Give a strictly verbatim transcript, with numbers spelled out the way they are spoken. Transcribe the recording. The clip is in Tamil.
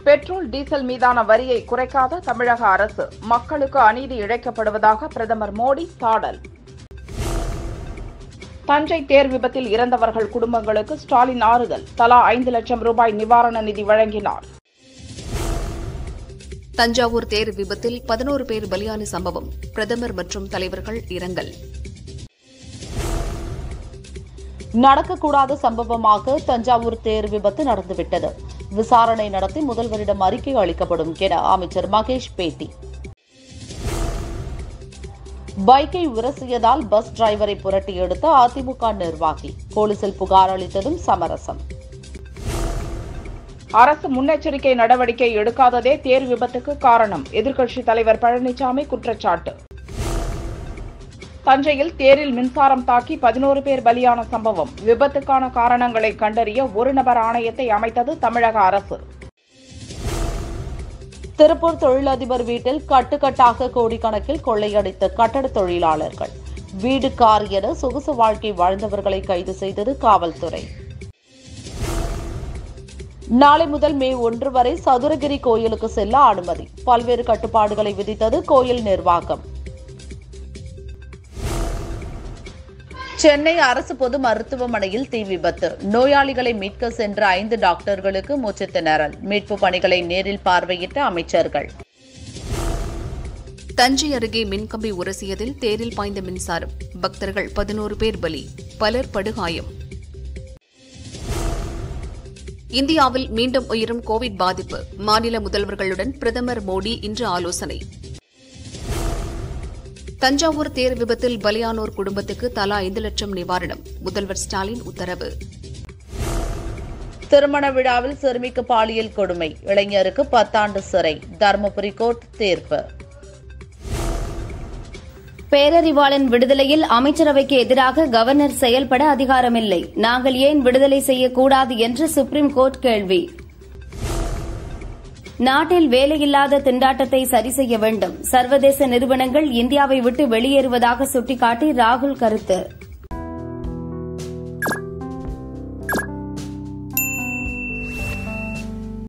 பெட்ரோல் டீசல் மீதான வரியை குறைக்காத தமிழக அரசு, மக்களுக்கு அநீதி இழைக்கப்படுவதாக பிரதமர் மோடி சாடல். தஞ்சை தேர் விபத்தில் இறந்தவர்கள் குடும்பங்களுக்கு ஸ்டாலின் ஆறுதல், தலா ஐந்து லட்சம் ரூபாய் நிவாரண நிதி வழங்கினார். தஞ்சாவூர் தேர் விபத்தில் பதினோரு பேர் பலியான சம்பவம், பிரதமர் மற்றும் தலைவர்கள் இரங்கல். நடக்கக்கூடாத சம்பவமாக தஞ்சாவூர் தேர் விபத்து நடந்துவிட்டது. விசாரணை நடத்தி முதல்வரிடம் அறிக்கை அளிக்கப்படும் என அமைச்சர் மகேஷ் பேட்டி. பைக்கை உரசியதால் பஸ் டிரைவரை புரட்டி எடுத்த அதிமுக நிர்வாகி, போலீசில் புகார் அளித்ததும் சமரசம். அரசு முன்னெச்சரிக்கை நடவடிக்கை எடுக்காததே தேர் விபத்துக்கு காரணம், எதிர்க்கட்சித் தலைவர் பழனிசாமி குற்றச்சாட்டு. தஞ்சையில் தேரில் மின்சாரம் தாக்கி பதினோரு பேர் பலியான சம்பவம், விபத்துக்கான காரணங்களை கண்டறிய ஒரு நபர் ஆணையத்தை அமைத்தது தமிழக அரசு. திருப்பூர் தொழிலதிபர் வீட்டில் கட்டுக்கட்டாக கோடிக்கணக்கில் கொள்ளையடித்த கட்டட தொழிலாளர்கள், வீடு கார் என சொகுசு வாழ்க்கை வாழ்ந்தவர்களை கைது செய்தது காவல்துறை. நாளை முதல் மே ஒன்று வரை சதுரகிரி கோயிலுக்கு செல்ல அனுமதி, பல்வேறு கட்டுப்பாடுகளை விதித்தது கோயில் நிர்வாகம். சென்னை அரசு பொது மருத்துவமனையில் தீ விபத்து, நோயாளிகளை மீட்க சென்ற ஐந்து டாக்டர்களுக்கு மூச்சு திணறல், மீட்பு பணிகளை நேரில் பார்வையிட்ட அமைச்சர்கள். தஞ்சை அருகே மின்கம்பி உரசியதில் தேரில் பாய்ந்த மின்சாரம், பக்தர்கள் பதினோரு பேர் பலி, பலர் படுகாயம். இந்தியாவில் மீண்டும் உயரும் கோவிட் பாதிப்பு, மாநில முதல்வர்களுடன் பிரதமர் மோடி இன்று ஆலோசனை. தஞ்சாவூர் தேர் விபத்தில் பலியானோர் குடும்பத்துக்கு தலா ஐந்து லட்சம் நிவாரணம், முதல்வர் ஸ்டாலின் உத்தரவு. திருமண விழாவில் சிறுமிக்கு பாலியல் கொடுமை, இளைஞருக்கு பத்தாண்டு சிறை, தருமபுரி கோர்ட் தீர்ப்பு. பேரறிவாளன் விடுதலையில் அமைச்சரவைக்கு எதிராக கவர்னர் செயல்பட அதிகாரமில்லை, நாங்கள் ஏன் விடுதலை செய்யக்கூடாது என்று சுப்ரீம் கோர்ட் கேள்வி. நாட்டில் வேலையில்லாத திண்டாட்டத்தை சரி செய்ய வேண்டும், சர்வதேச நிறுவனங்கள் இந்தியாவை விட்டு வெளியேறுவதாக சுட்டிக்காட்டி ராகுல் கருத்து.